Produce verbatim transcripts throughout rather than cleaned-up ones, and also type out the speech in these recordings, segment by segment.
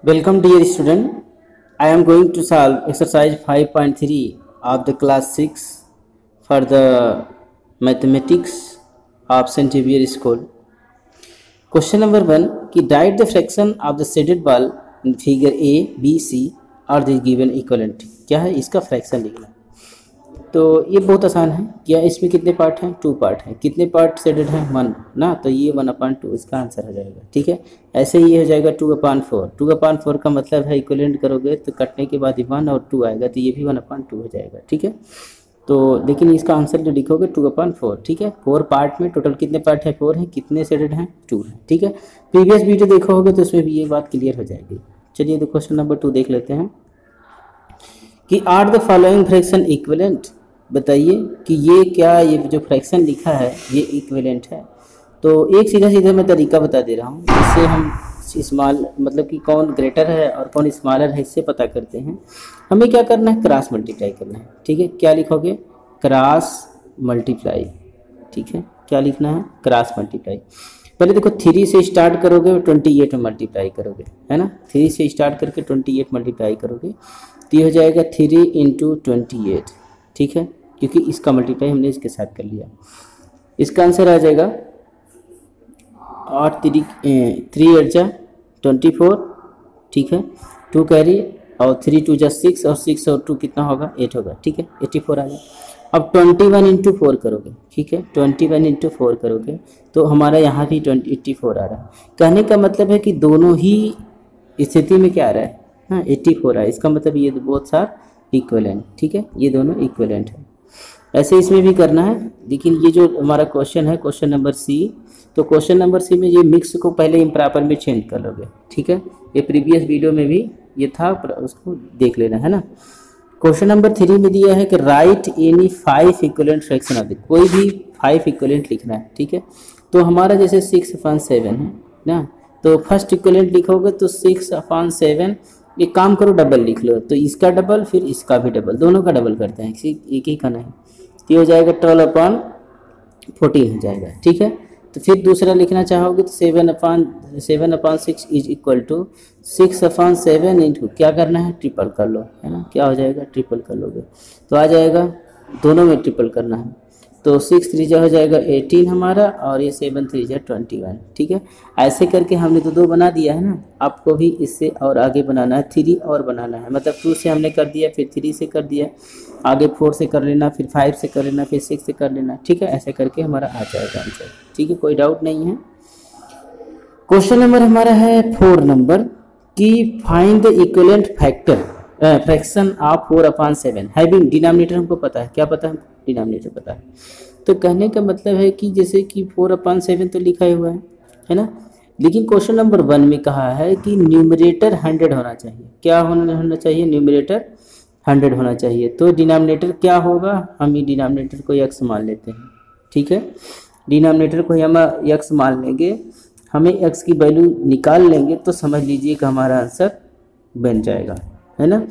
Welcome dear student. I am going to solve exercise five point three of the class six for the mathematics of Saint Xavier School. Question number one कि write the fraction of the shaded ball in figure A, B, C और the given equivalent. क्या है इसका fraction लिखना। तो ये बहुत आसान है। क्या इसमें कितने पार्ट हैं? टू पार्ट हैं। कितने पार्ट शेडेड हैं? वन ना, तो ये वन अपान टू इसका आंसर हो जाएगा। ठीक है, ऐसे ही हो जाएगा two upon four. Two upon four का मतलब है इक्विवेलेंट करोगे तो कटने के बाद वन और टू आएगा तो ये भी वन अपान टू हो जाएगा। ठीक है, तो लेकिन इसका आंसर जो लिखोगे टू अपान फोर। ठीक है, फोर पार्ट में टोटल कितने पार्ट है? फोर हैं। कितने शेडेड हैं? टू हैं। ठीक है, प्रीवियस वीडियो देखो होगे तो उसमें भी ये बात क्लियर हो जाएगी। चलिए तो क्वेश्चन नंबर टू देख लेते हैं कि are the following fraction equivalent. बताइए कि ये क्या, ये जो फ्रैक्शन लिखा है ये इक्विवेलेंट है। तो एक सीधा सीधा मैं तरीका बता दे रहा हूँ, इससे हम स्मॉल मतलब कि कौन ग्रेटर है और कौन स्मॉलर है इससे पता करते हैं। हमें क्या करना है? क्रॉस मल्टीप्लाई करना है। ठीक है, क्या लिखोगे? Cross multiply. ठीक है, क्या लिखना है? Cross multiply. पहले देखो थ्री से स्टार्ट करोगे ट्वेंटी एट में मल्टीप्लाई करोगे, है ना। थ्री से स्टार्ट करके ट्वेंटी एट मल्टीप्लाई करोगे तो ये हो जाएगा थ्री इंटू ट्वेंटी एट। ठीक है, क्योंकि इसका मल्टीप्लाई हमने इसके साथ कर लिया। इसका आंसर आ जाएगा आठ थ्री थ्री एट जा ट्वेंटी फोर। ठीक है, टू कैरी और थ्री टू जा सिक्स और सिक्स और टू कितना होगा? एट होगा। ठीक है, एट्टी फोर आ जाएगा। अब ट्वेंटी वन इंटू फोर करोगे। ठीक है, ट्वेंटी वन इंटू फोर करोगे तो हमारा यहाँ भी ट्वेंटी एट्टी फोर आ रहा है। कहने का मतलब है कि दोनों ही स्थिति में क्या आ रहा है? हाँ, एट्टी फोर आ रहा है। इसका मतलब ये बहुत सार इक्विवेलेंट। ठीक है, ये दोनों इक्विवेलेंट है। ऐसे इसमें भी करना है, लेकिन ये जो हमारा क्वेश्चन है क्वेश्चन नंबर सी, तो क्वेश्चन नंबर सी में ये मिक्स को पहले इम्प्रॉपर में चेंज कर लोगे। ठीक है, ये प्रीवियस वीडियो में भी ये था, उसको देख लेना है ना। क्वेश्चन नंबर थ्री में दिया है कि write any five equivalent fraction of the, कोई भी फाइव इक्विवेलेंट लिखना है। ठीक है, तो हमारा जैसे सिक्स अपॉन सेवन है ना, तो फर्स्ट इक्विवेलेंट लिखोगे तो सिक्स अपॉन सेवन। एक काम करो डबल लिख लो, तो इसका डबल फिर इसका भी डबल, दोनों का डबल करते हैं, एक ही का नहीं। तो ये हो जाएगा ट्वेल्व अपॉन फोर्टीन हो जाएगा। ठीक है, तो फिर दूसरा लिखना चाहोगे तो seven upon seven upon six is equal to six upon seven into क्या करना है? ट्रिपल कर लो, है ना। क्या हो जाएगा? ट्रिपल कर लोगे तो आ जाएगा, दोनों में ट्रिपल करना है। तो सिक्स थ्री जा हो जाएगा एटीन हमारा और ये सेवन थ्री जा ट्वेंटी वन। ठीक है, ऐसे करके हमने तो दो बना दिया है ना। आपको भी इससे और आगे बनाना है, थ्री और बनाना है। मतलब टू से हमने कर दिया, फिर थ्री से कर दिया, आगे फोर से कर लेना, फिर फाइव से कर लेना, फिर सिक्स से कर लेना। ठीक है, ऐसे करके हमारा आ जाएगा आंसर। ठीक है, कोई डाउट नहीं है। क्वेश्चन नंबर हमारा है फोर नंबर कि find the equivalent factor fraction of four upon seven having denominator. हमको पता है, क्या पता है? डिनोमिनेटर पता है। तो कहने का मतलब है कि जैसे कि फोर अपॉन सेवन तो लिखा हुआ है है ना, लेकिन क्वेश्चन नंबर वन में कहा है कि न्यूमरेटर हंड्रेड होना चाहिए। क्या होना होना चाहिए? न्यूमरेटर हंड्रेड होना चाहिए। तो डिनोमिनेटर क्या होगा? हम ही डिनोमिनेटर को एक्स मान लेते हैं। ठीक है, डिनोमिनेटर को हम एक्स मान लेंगे, हमें एक्स की वैल्यू निकाल लेंगे तो समझ लीजिए कि हमारा आंसर बन जाएगा, है ना।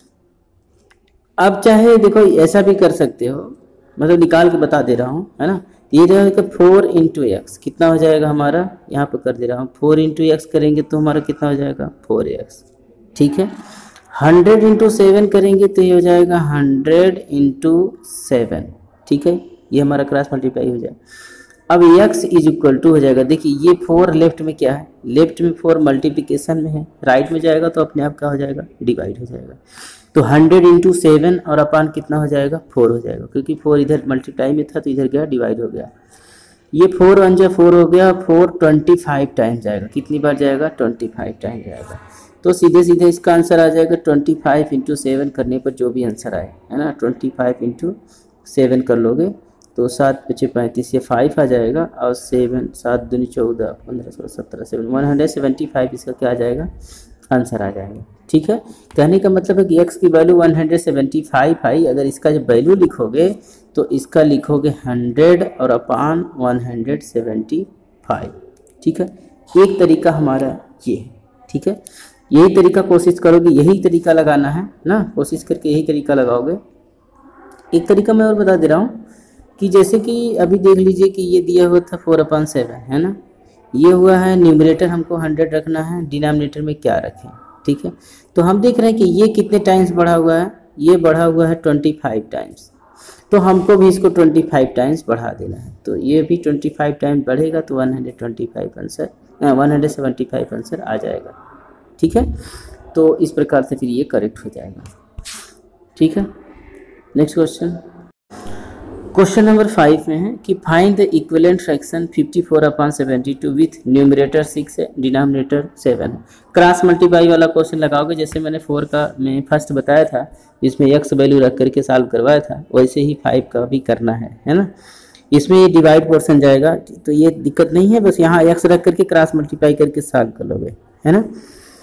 अब चाहे देखो ऐसा भी कर सकते हो, मतलब निकाल के बता दे रहा हूँ, है ना। ये रहेगा फोर इंटू एक्स कितना हो जाएगा हमारा? यहाँ पर कर दे रहा हूँ, फोर इंटू एक्स करेंगे तो हमारा कितना हो जाएगा? Four x. ठीक है, हंड्रेड इंटू सेवन करेंगे तो ये हो जाएगा हंड्रेड इंटू सेवन। ठीक है, ये हमारा क्रॉस मल्टीप्लाई हो जाएगा। अब x इज इक्वल टू हो जाएगा, देखिए ये फोर लेफ्ट में क्या है? लेफ्ट में फोर मल्टीप्लिकेशन में है, राइट में जाएगा तो अपने आप क्या हो जाएगा? डिवाइड हो जाएगा। तो हंड्रेड इंटू सेवन और अपान कितना हो जाएगा? फोर हो जाएगा, क्योंकि फोर इधर मल्टीप्लाई में था तो इधर गया डिवाइड हो गया। ये फोर वन जा फोर हो गया, फोर ट्वेंटी फाइव टाइम जाएगा। कितनी बार जाएगा? ट्वेंटी फाइव टाइम जाएगा। तो सीधे सीधे इसका आंसर आ जाएगा ट्वेंटी फाइव इंटू सेवन करने पर जो भी आंसर आए, है ना। ट्वेंटी फाइव इंटू सेवन कर लोगे तो सात पचे पैंतीस, ये फाइव आ जाएगा और सेवन सात दूनी चौदह पंद्रह सोलह सत्रह seven one hundred seventy five इसका क्या आ जाएगा? आंसर आ जाएगा। ठीक है, कहने का मतलब है कि x की value one hundred seventy five आई। अगर इसका जब वैल्यू लिखोगे तो इसका लिखोगे हंड्रेड और upon one hundred seventy five. ठीक है, एक तरीका हमारा ये है। ठीक है, यही तरीका कोशिश करोगे, यही तरीका लगाना है ना, कोशिश करके यही तरीका लगाओगे। एक तरीका मैं और बता दे रहा हूँ कि जैसे कि अभी देख लीजिए कि ये दिया हुआ था फोर अपॉन सेवन, है ना। ये हुआ है न्यूमरेटर हमको हंड्रेड रखना है, डिनोमिनेटर में क्या रखें? ठीक है। तो हम देख रहे हैं कि ये कितने टाइम्स बढ़ा हुआ है, ये बढ़ा हुआ है ट्वेंटी फाइव टाइम्स, तो हमको भी इसको ट्वेंटी फाइव टाइम्स बढ़ा देना है। तो ये भी ट्वेंटी फाइव टाइम्स बढ़ेगा तो one hundred twenty five answer one hundred seventy five answer आ जाएगा, ठीक है। तो इस प्रकार से फिर ये करेक्ट हो जाएगा, ठीक है। Next question, question number five में है कि find the equivalent fraction fifty four upon seventy two with numerator six है, डिनोमिनेटर सेवन है। क्रॉस मल्टीप्लाई वाला क्वेश्चन लगाओगे, जैसे मैंने फोर का मैं फर्स्ट बताया था जिसमें एक्स वैल्यू रख करके सॉल्व करवाया था, वैसे ही फाइव का भी करना है, है ना। इसमें ये डिवाइड पोर्शन जाएगा तो ये दिक्कत नहीं है, बस यहाँ एक्स रख करके क्रॉस मल्टीप्लाई करके सॉल्व कर लोगे, है ना।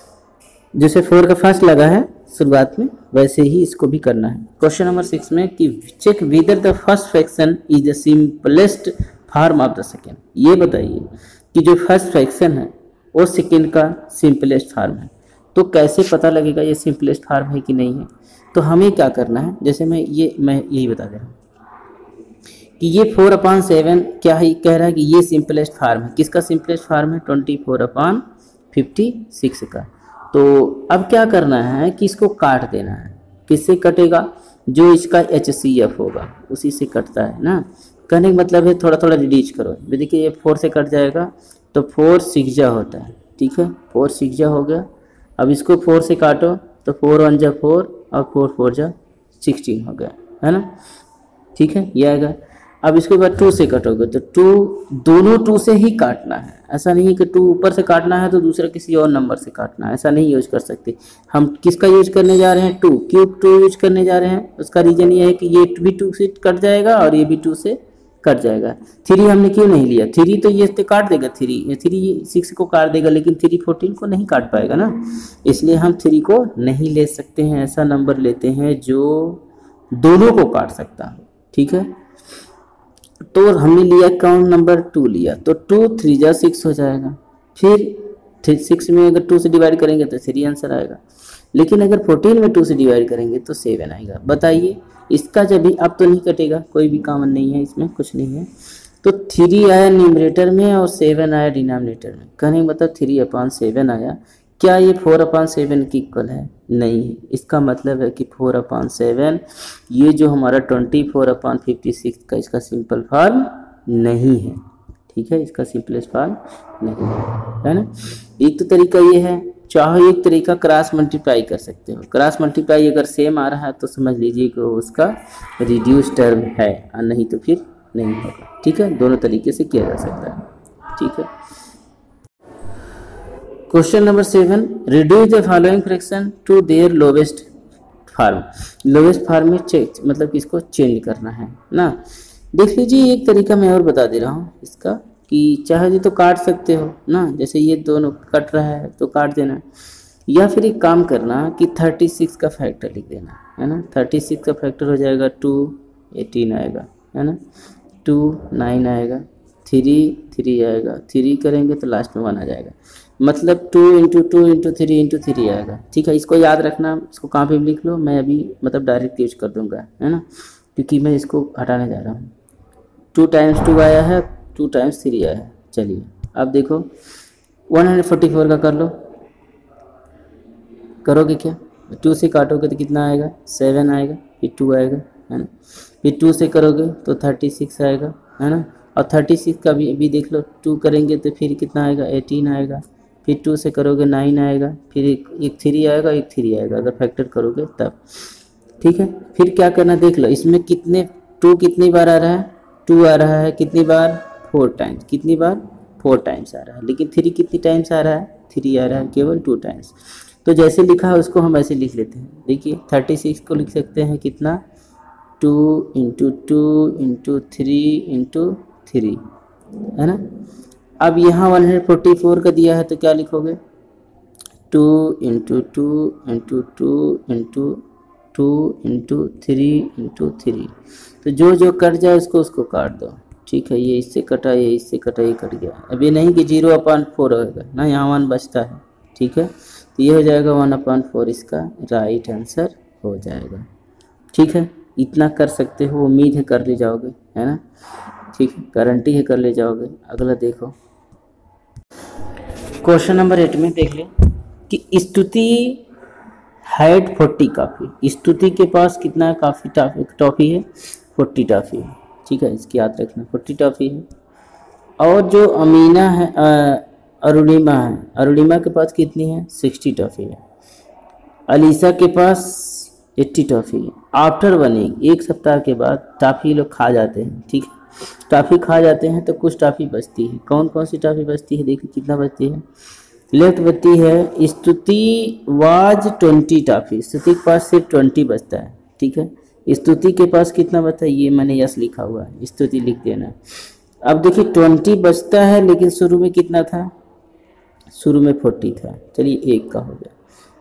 जैसे फोर का फर्स्ट लगा है शुरुआत में वैसे ही इसको भी करना है। क्वेश्चन नंबर सिक्स में कि check whether the first fraction is the simplest form of the second. ये बताइए कि जो फर्स्ट फ्रैक्शन है वो सेकेंड का सिंपलेस्ट फॉर्म है, तो कैसे पता लगेगा ये सिंपलेस्ट फॉर्म है कि नहीं है। तो हमें क्या करना है, जैसे मैं ये मैं यही बता दे रहा हूँ कि ये फोर अपॉन सेवन क्या है, कह रहा है कि ये सिंपलेस्ट फॉर्म है। किसका सिंपलेस्ट फॉर्म है, twenty four upon fifty six का। तो अब क्या करना है कि इसको काट देना है। किससे कटेगा, जो इसका एच सी एफ होगा उसी से कटता है ना। कहने का मतलब है थोड़ा थोड़ा रिड्यूस करो। देखिए ये फोर से कट जाएगा तो फोर सिक्स जा होता है, ठीक है, फोर सिक्स जा हो गया। अब इसको फोर से काटो तो फोर वन जा फोर और फोर फोर जा सिक्सटीन हो गया, है ना, ठीक है, ये आएगा। अब इसके बाद टू से कटोगे तो टू, दोनों टू से ही काटना है। ऐसा नहीं कि टू ऊपर से काटना है तो दूसरा किसी और नंबर से काटना है, ऐसा नहीं यूज कर सकते। हम किसका यूज करने जा रहे हैं, टू, क्यों टू यूज करने जा रहे हैं, उसका रीजन ये है कि ये भी टू से कट जाएगा और ये भी टू से कट जाएगा। थ्री हमने क्यों नहीं लिया, थ्री तो ये तो काट देगा, थ्री थ्री सिक्स को काट देगा लेकिन थ्री फोर्टीन को नहीं काट पाएगा ना, इसलिए हम थ्री को नहीं ले सकते हैं। ऐसा नंबर लेते हैं जो दोनों को काट सकता हो, ठीक है। तो हमने लिया कौन, नंबर टू लिया, तो टू थ्री जा सिक्स हो जाएगा। फिर सिक्स में अगर टू से डिवाइड करेंगे तो थ्री आंसर आएगा, लेकिन अगर फोर्टीन में टू से डिवाइड करेंगे तो सेवन आएगा। बताइए इसका जब भी अब तो नहीं कटेगा, कोई भी कॉमन नहीं है इसमें, कुछ नहीं है। तो थ्री आया न्यूमरेटर में और सेवन आया डिनोमिनेटर में। कहने मतलब थ्री अपॉन सेवन आया। क्या ये फोर अपॉन सेवन की इक्वल है, नहीं है। इसका मतलब है कि फोर अपॉन सेवन ये जो हमारा twenty four upon fifty six का इसका सिंपल फॉर्म नहीं है, ठीक है, इसका सिंपलेस्ट फॉर्म नहीं है, है ना। एक तो तरीका ये है, चाहे एक तरीका क्रॉस मल्टीप्लाई कर सकते हो। क्रॉस मल्टीप्लाई अगर सेम आ रहा है तो समझ लीजिए कि उसका रिड्यूस टर्म है, और नहीं तो फिर नहीं होगा, ठीक है। दोनों तरीके से किया जा सकता है, ठीक है। Question number seven, reduce the following fraction to their lowest form. Lowest form में चेंज मतलब इसको चेंज करना है ना। देख लीजिए एक तरीका मैं और बता दे रहा हूँ इसका, कि चाहे तो काट सकते हो ना, जैसे ये दोनों कट रहा है तो काट देना, या फिर एक काम करना कि थर्टी सिक्स का फैक्टर लिख देना, है ना। थर्टी सिक्स का फैक्टर हो जाएगा टू, एटीन आएगा, है ना, टू नाइन आएगा, थ्री थ्री आएगा, थ्री करेंगे तो लास्ट में वन आ जाएगा। मतलब two into two into three into three आएगा, ठीक है। इसको याद रखना, इसको कॉपी में लिख लो, मैं अभी मतलब डायरेक्ट यूज कर दूंगा, है ना, क्योंकि मैं इसको हटाने जा रहा हूँ। टू टाइम्स टू आया है, टू टाइम्स थ्री आया है। चलिए अब देखो वन हंड्रेड फोर्टी फोर का कर लो, करोगे क्या, टू से काटोगे तो कितना आएगा, सेवन आएगा, फिर टू आएगा, है ना, फिर टू से करोगे तो थर्टी सिक्स आएगा, है ना, और थर्टी सिक्स का भी अभी देख लो, टू करेंगे तो फिर कितना आएगा, एटीन आएगा, फिर टू से करोगे नाइन आएगा, फिर एक एक थ्री आएगा, एक थ्री आएगा अगर फैक्टर करोगे तब, ठीक है। फिर क्या करना देख लो, इसमें कितने टू कितनी बार आ रहा है, टू आ रहा है कितनी बार, फोर टाइम्स, कितनी बार, फोर टाइम्स आ रहा है, लेकिन थ्री कितनी टाइम्स आ रहा है, थ्री आ रहा है केवल टू टाइम्स। तो जैसे लिखा है उसको हम ऐसे लिख लेते हैं। देखिए थर्टी सिक्स को लिख सकते हैं कितना, two into two into three into three, है ना। अब यहाँ वन हंड्रेड फोर्टी फोर का दिया है तो क्या लिखोगे, two into two into two into two into three into three. तो जो जो कट जाए उसको उसको काट दो, ठीक है। ये इससे कटा, ये इससे कटा, ये कट गया। अब ये नहीं कि जीरो अपॉन फोर होगा ना, यहाँ वन बचता है, ठीक है। तो ये हो जाएगा वन अपॉन फोर, इसका राइट आंसर हो जाएगा, ठीक है। इतना कर सकते हो, उम्मीद है कर ले जाओगे, है ना, ठीक है, गारंटी है कर ले जाओगे। अगला देखो क्वेश्चन नंबर एट में देख ले, कि स्तुति हैड फोर्टी काफ़ी, स्तुति के पास कितना काफ़ी टॉफी टॉफी है, फोर्टी टॉफी है, ठीक है, इसकी याद रखना, फोर्टी टॉफी है। और जो अमीना है, अरुणिमा है, अरुणिमा के पास कितनी है, सिक्सटी टॉफी है। अलीसा के पास एट्टी टॉफी है। आफ्टर वन वीक, एक सप्ताह के बाद टॉफी लोग खा जाते हैं, ठीक है, टॉफी खा जाते हैं तो कुछ टॉफी बचती है। कौन कौन सी टॉफी बचती है, देखिए कितना बचती है। लेफ्ट बचती है स्तुति वाज ट्वेंटी टॉफी, स्तुति के पास सिर्फ ट्वेंटी बचता है, ठीक है। स्तुति के पास कितना बचता है, ये मैंने यस लिखा हुआ है, स्तुति लिख देना। अब देखिए ट्वेंटी बचता है, लेकिन शुरू में कितना था, शुरू में फोर्टी था, चलिए एक का हो गया।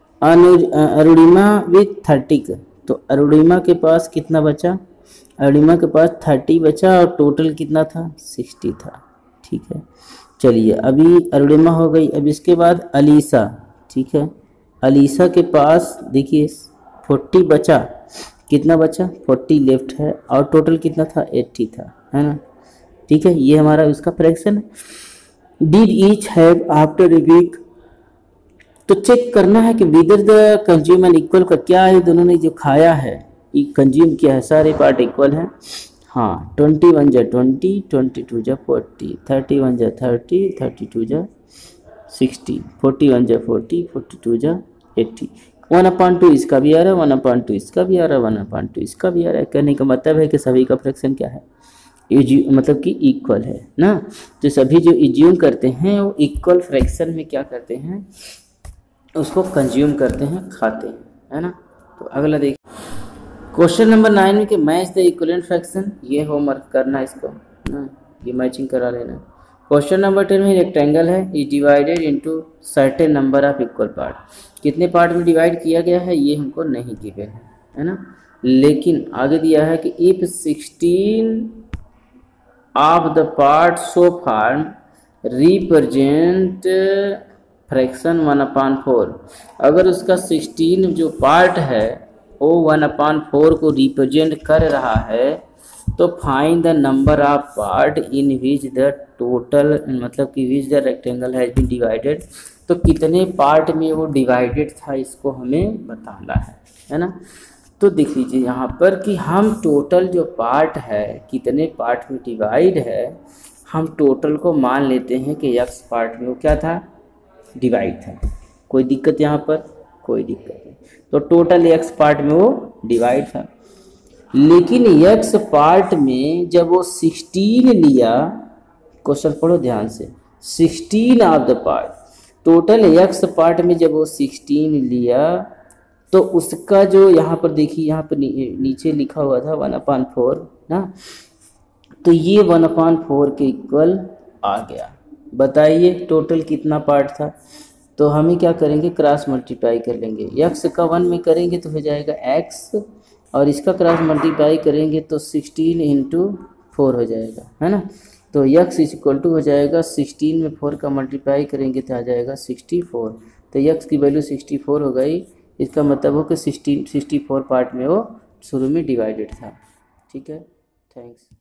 अरुणिमा विथ थर्टी का, तो अरुणिमा के पास कितना बचा, अरुणिमा के पास थर्टी बचा और टोटल कितना था, सिक्सटी था, ठीक है। चलिए अभी अरुणिमा हो गई। अब इसके बाद अलीसा, ठीक है, अलीसा के पास देखिए फोर्टी बचा, कितना बचा, फोर्टी लेफ्ट है और टोटल कितना था, एट्टी था, है ना, ठीक है। ये हमारा उसका फ्रैक्शन है। Did each have after a week, तो चेक करना है कि whether the consume and equal का क्या है, दोनों ने जो खाया है कंज्यूम किया है, सारे पार्ट इक्वल हैं। हाँ, ट्वेंटी वन जा ट्वेंटी, ट्वेंटी टू जा फोर्टी, थर्टी वन जा थर्टी, थर्टी टू जा सिक्सटी, फोर्टी वन जा फोर्टी, फोर्टी टू जा एट्टी। वन अपॉन टू इसका भी आ रहा है, वन अपॉन टू इसका भी आ रहा है, वन अपॉन टू इसका भी आ रहा है। कहने का मतलब है कि सभी का फ्रैक्शन क्या है, मतलब कि इक्वल है ना। तो सभी जो इज्यूम करते हैं वो इक्वल फ्रैक्शन में क्या करते हैं, उसको कंज्यूम करते हैं, खाते हैं, है ना। तो अगला देखिए क्वेश्चन नंबर नाइन में कि मैच द इक्विवेलेंट फ्रैक्शन, ये होमवर्क करना इसको ना, ये मैचिंग करा लेना। क्वेश्चन नंबर टेन में रेक्टेंगल है, is divided into certain number of equal part, कितने पार्ट में डिवाइड किया गया है ये हमको नहीं गिवन है, है ना। लेकिन आगे दिया है कि if sixteen of the part so form represent fraction one upon four, अगर उसका सिक्सटीन जो पार्ट है वो वन अपान फोर को रिप्रेजेंट कर रहा है, तो find the number of part in which the total, मतलब कि which the rectangle has been divided, तो कितने पार्ट में वो डिवाइडेड था इसको हमें बताना है, है ना। तो देख लीजिए यहाँ पर कि हम टोटल जो पार्ट है कितने पार्ट में डिवाइड है, हम टोटल को मान लेते हैं कि यक्स पार्ट में वो क्या था, डिवाइड था। कोई दिक्कत यहाँ पर, कोई दिक्कत नहीं। तो टोटल एक्स पार्ट में वो डिवाइड था, लेकिन एक्स पार्ट में जब वो सिक्सटीन लिया, क्वेश्चन पढ़ो ध्यान से, sixteen of the part, total x part में जब वो सिक्सटीन लिया तो उसका जो यहाँ पर देखिए, यहाँ पर नी, नीचे लिखा हुआ था वन अपान फोर ना, तो ये वन अपान फोर के इक्वल आ गया। बताइए टोटल कितना पार्ट था, तो हम ही क्या करेंगे, क्रॉस मल्टीप्लाई कर लेंगे। एक्स का वन में करेंगे तो हो जाएगा एक्स, और इसका क्रॉस मल्टीप्लाई करेंगे तो सिक्सटीन इंटू फोर हो जाएगा, है ना। तो एक्स इज इक्वल टू हो जाएगा सिक्सटीन में फोर का मल्टीप्लाई करेंगे तो आ जाएगा सिक्सटी फोर, तो एक्स की वैल्यू सिक्सटी फोर हो गई। इसका मतलब हो कि सिक्सटीन सिक्सटी फोर पार्ट में वो शुरू में डिवाइडेड था, ठीक है। थैंक्स।